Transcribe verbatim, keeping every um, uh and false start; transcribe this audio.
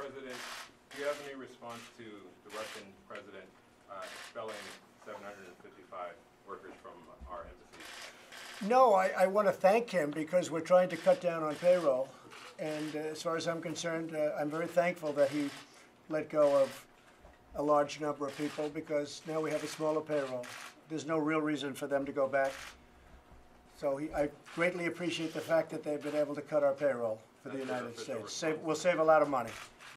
President, do you have any response to the Russian president uh, expelling seven hundred fifty-five workers from our embassy? No, I, I want to thank him because we're trying to cut down on payroll. And uh, as far as I'm concerned, uh, I'm very thankful that he let go of a large number of people because now we have a smaller payroll. There's no real reason for them to go back. So he, I greatly appreciate the fact that they've been able to cut our payroll for the United States. Save, we'll save a lot of money.